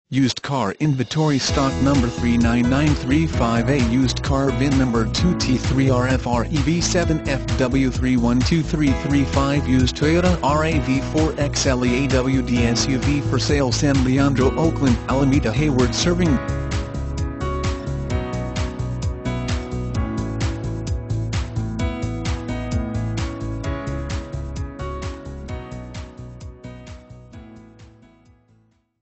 Used car inventory stock number 39935A. Used car VIN number 2T3RFREV7FW312335. Used Toyota RAV4 XLEAWD SUV for sale. San Leandro, Oakland, Alameda, Hayward. Serving